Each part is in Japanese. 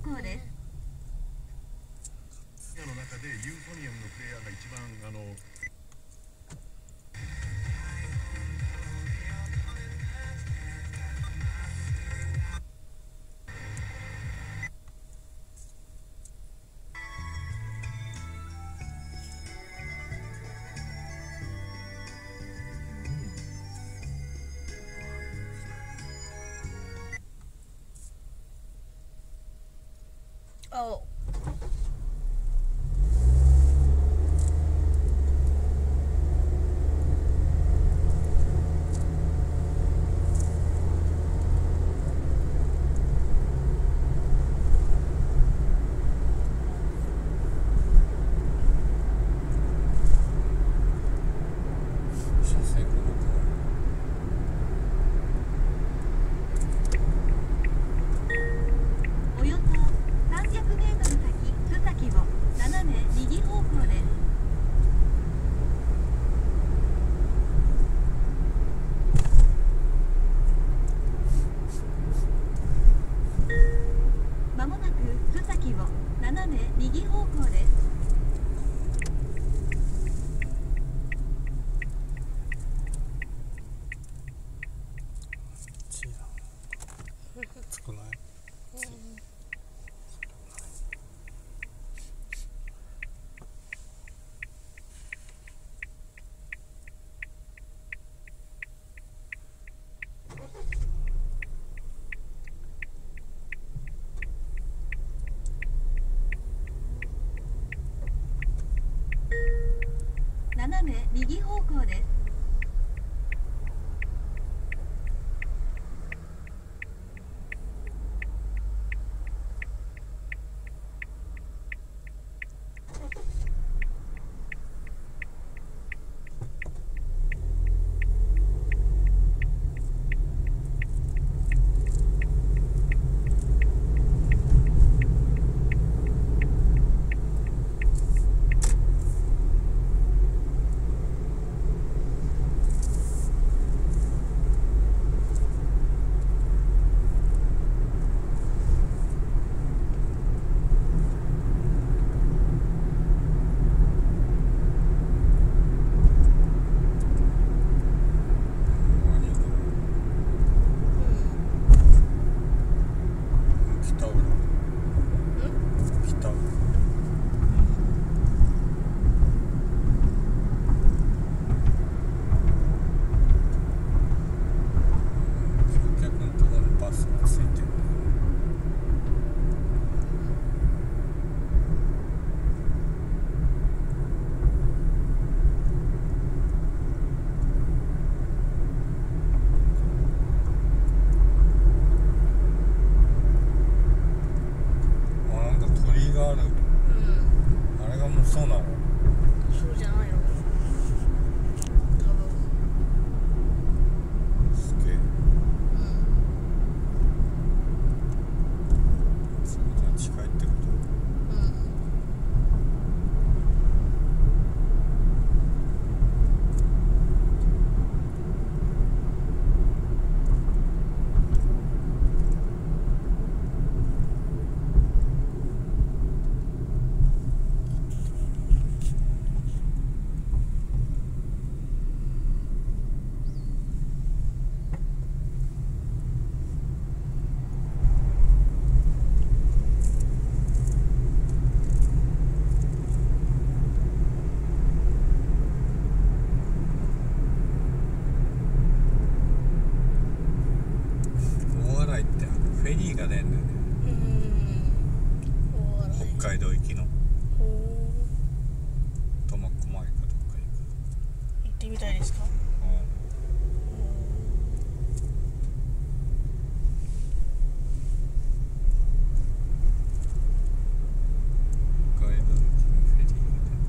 向です。 の中でユーフォニアムのプレイヤーが一番青。およそ300メートル先、須崎を斜め右方向です。まもなく須崎を斜め右方向です。 少ない。 斜め右方向です。 北浦。北浦。橋脚のところにバスがついてる。なんか鳥居がある。あれがもうそうなの。 そうじゃないの多分。 すげえ。それが近いってこと。大洗ってフェリーが出るんだよね。北海道行きの苫小牧かどっか行く。 行ってみたいですか？ 北海道行きのフェリーが出る。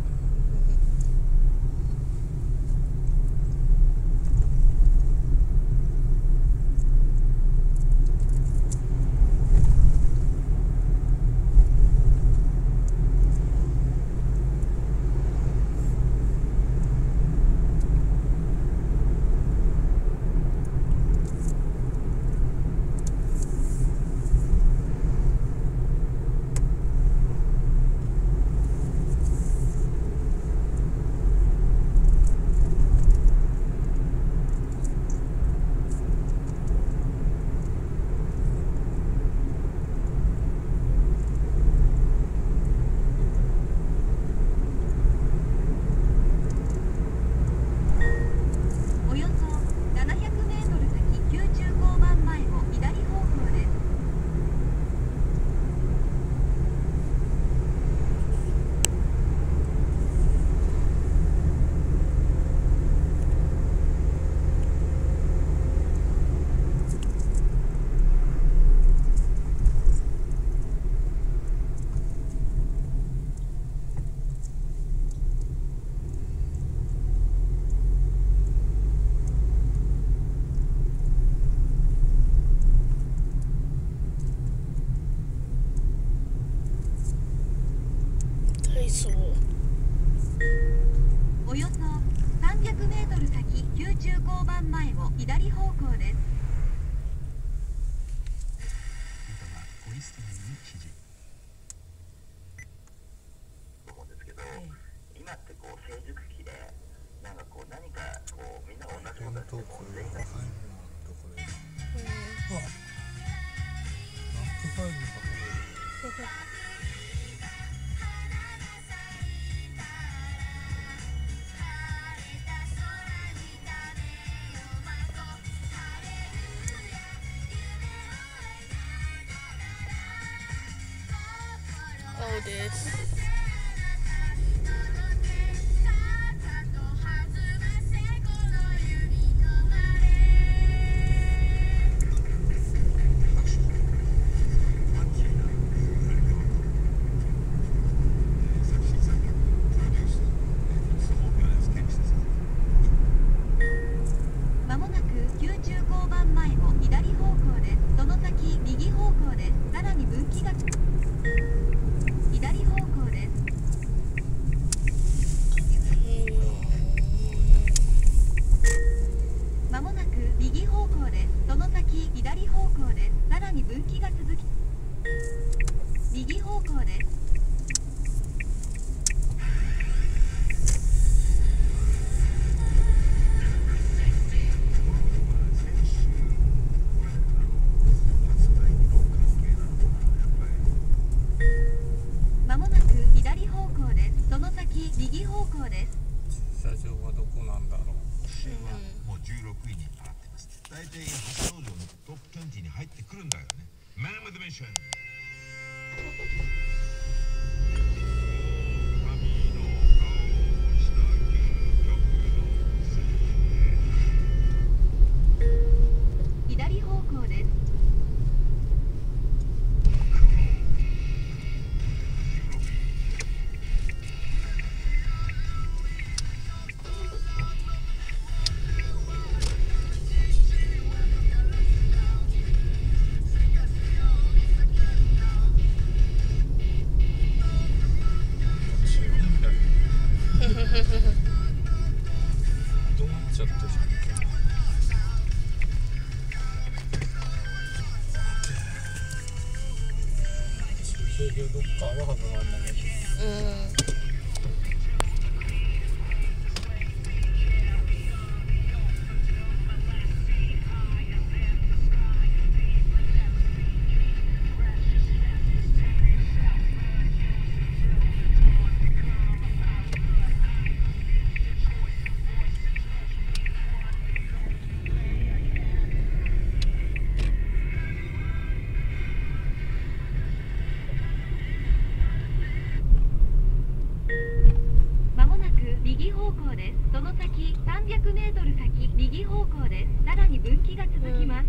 交番前を左方向です。 ルタはホイッスルに指示。 と思うんですけど、今ってこう成熟期でなんかこう何かこうみんなが同じことやっても全員がうわ、ラップファイルかこれ。 青です。 まもなく旧中交番前を左方向です。その先右方向です。さらに分岐が左方向です。まもなく右方向です。その先左方向です。さらに分岐が続き右方向です。まもなく左方向です。その先右方向です。 駐車場はどこなんだろう。 シーンはもう16位に上がってます。大体初登場のトップ20に入ってくるんだよね。Man with a mission。神の顔をした究極の左方向です。 どうなっちゃったじゃん。駐車場どっかあるはずなんだけど。 まもなく右方向です。その先300メートル先右方向です。さらに分岐が続きます。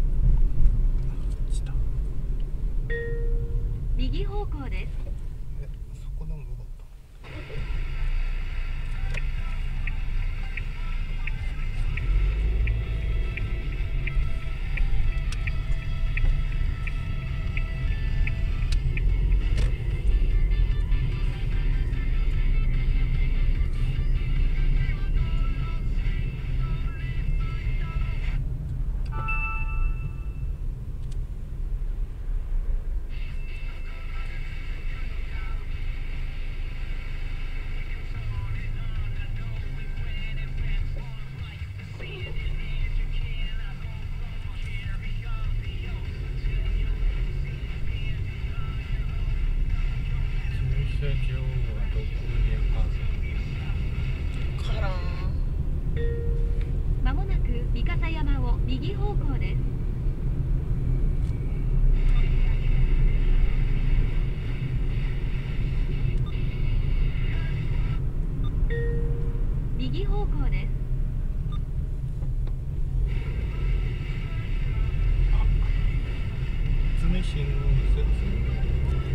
右方向です。 そこでもよかった。駐車場はどこにある？ からん。 まもなく三笠山を右方向です。右方向です。 常信号説。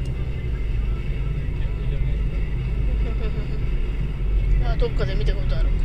逆じゃないか。 あ、どっかで見たことある。